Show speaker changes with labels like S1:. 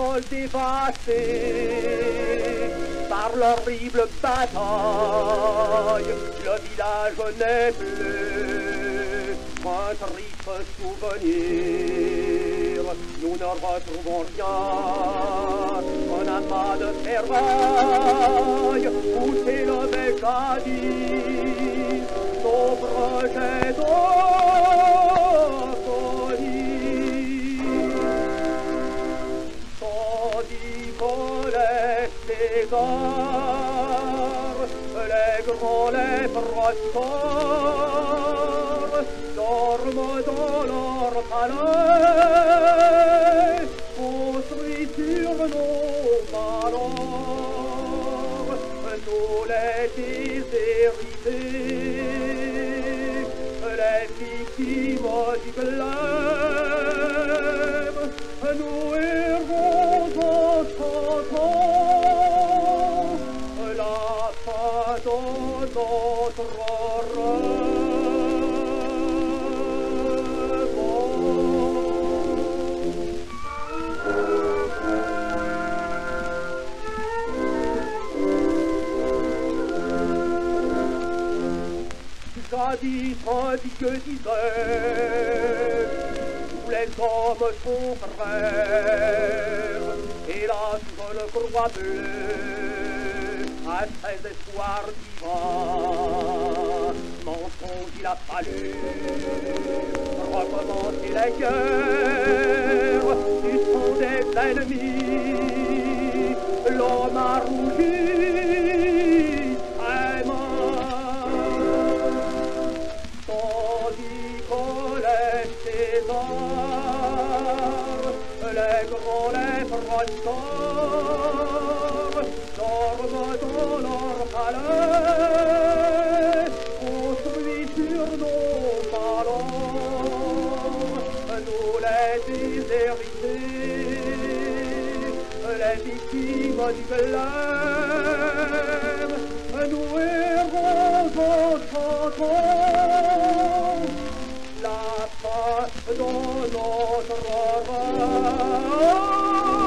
S1: sol dévasté par l'horrible bataille. Le village n'est plus un triste souvenir. Nous ne retrouvons rien, un amas de ferraille où s'élevait jadis nos projets de folie. Tandis que les Césars, les grands, les prospères, dorment dans leur palais, construits sur nos malheurs, nous les déshérités, les victimes du glaive, nous errons en chantant la fin de notre rêve. Jadis un dieu disait, tous les hommes sont frères, hélas je ne crois plus à ces espoirs divins. Mensonge il a fallu recommencer les guerres, ils sont des ennemis, l'homme a rougi. Les grands, les prospères, dorment dans leur palais, construits sur nos malheurs, nous les déshérités, les victimes du glaive, nous errons en chantant la fin de notre rêve.